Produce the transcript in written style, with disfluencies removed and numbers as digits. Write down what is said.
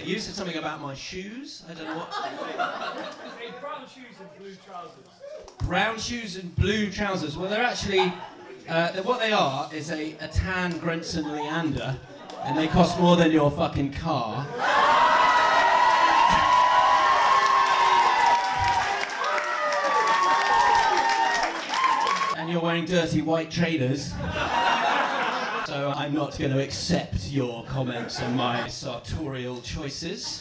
You said something about my shoes. I don't know what. Hey, brown shoes and blue trousers. Brown shoes and blue trousers. Well, they're actually, what they are is a tan Grenson Leander, and they cost more than your fucking car. And you're wearing dirty white trainers. So I'm not going to accept your comments on my sartorial choices.